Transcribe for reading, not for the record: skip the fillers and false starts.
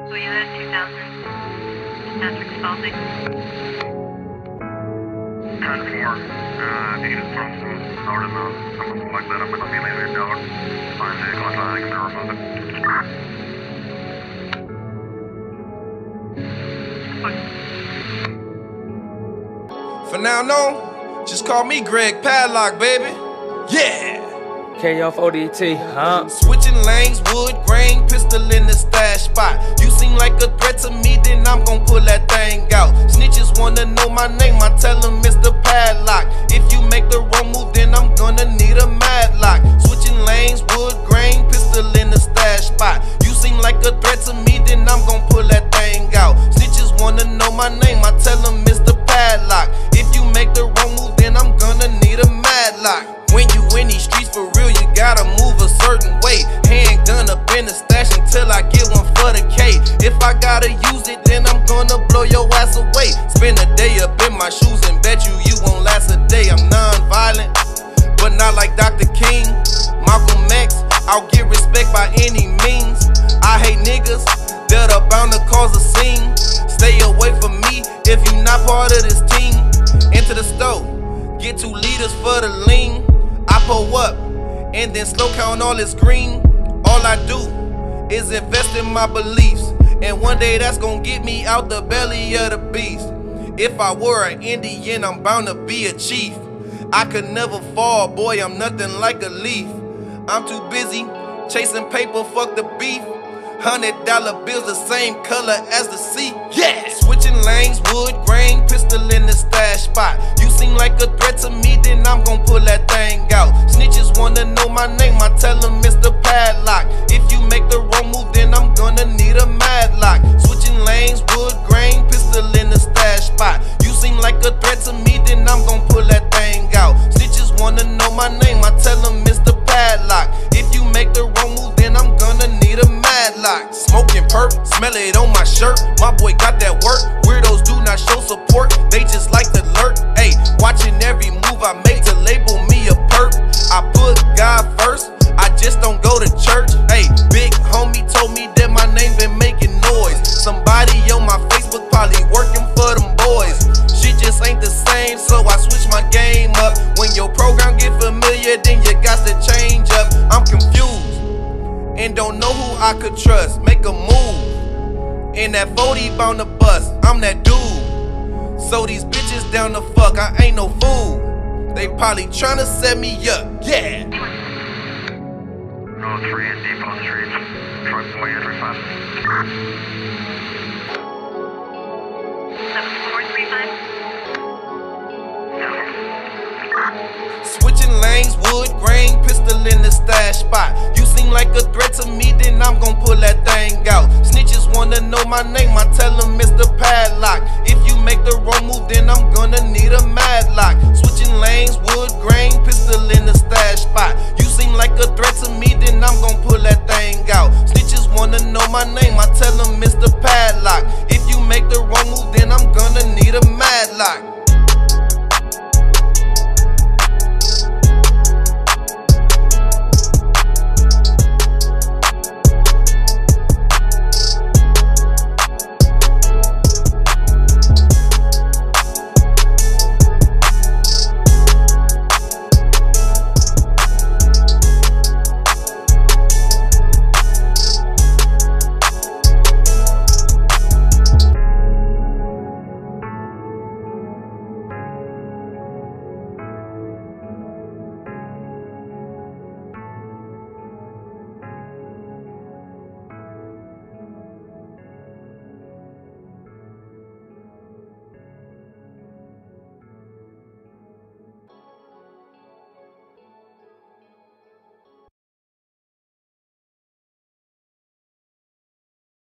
Toyota 2000, Patrick Spalding. 10-4, needed from Northern something like that. I'm going to be leaving down. Find the vehicle, I can verify For now on, just call me Greg Padlock, baby. Yeah! K off ODT, huh? Switching lanes, wood, grain, pistol in the stash spot. You seem like a threat to me, then I'm gon' pull that thing out. Snitches wanna know my name, I tell them Mr. Padlock. If you make the wrong move, then I'm gonna need a madlock. Switching lanes, wood, grain, pistol in the stash spot. You seem like a threat to me, then I'm gon' pull that thing out. Snitches wanna know my name, I tell them Mr. Padlock. If you make the wrong move, then I'm gonna need a madlock. When you in these streets for real, you gotta move a certain way. Handgun up in the stash until I get one for the K. If I gotta use it, then I'm gonna blow your ass away. Spend a day up in my shoes and bet you won't last a day. I'm non-violent, but not like Dr. King. Malcolm X, I'll get respect by any means. I hate niggas that are bound to cause a scene. Stay away from me if you not part of this team. Into the store, get 2 liters for the lean. I pull up and then slow count all this green. All I do is invest in my beliefs, and one day that's gonna get me out the belly of the beast. If I were an Indian, I'm bound to be a chief. I could never fall, boy, I'm nothing like a leaf. I'm too busy chasing paper, fuck the beef. $100 bills the same color as the sea. Yeah! Switching lanes, wood, grain, pistol in the stash spot. You seem like a threat to me, then I'm gon' pull that thing out. Snitches wanna know my name, I tell them Mr. Padlock. If you make the wrong move, then I'm gonna need a madlock. Switching lanes, wood, grain, pistol in the stash spot. You seem like a threat to me, then I'm gon' pull that thing out. Snitches wanna know my name, I tell them Mr. Padlock. If you make the wrong move, then I'm gonna need a madlock. Smoking perp, smell it on my shirt. My boy got that work. Weirdos do not show support, they just like to lurk. Ayy, watching every move I make to label me a perp. I put God first, I just don't go to church. Ayy, big homie told me that my name been making noise. Somebody on my Facebook probably working for them boys. Shit just ain't the same, so I switch my game up. When your program get familiar, then you got to change up. I'm confused and don't know who I could trust. Make a move, and that 40 bound to bust. I'm that dude, so these bitches down the fuck. I ain't no fool, they probably tryna set me up. Yeah. No 3 and Depot Street. Truck way entry fast. 7435. Switching lanes, wood, grain, pistol in the stash spot. You seem like a threat to me, then I'm gon' pull that thing out. Snitches wanna know my name, I tell them Mr. Padlock. If you make the wrong move, then I'm gonna need a madlock. Switching lanes, wood, grain, pistol in the stash spot. You seem like a threat to me, then I'm gon' pull that thing out. Snitches wanna know my name, I tell them Mr. Padlock. If you make the wrong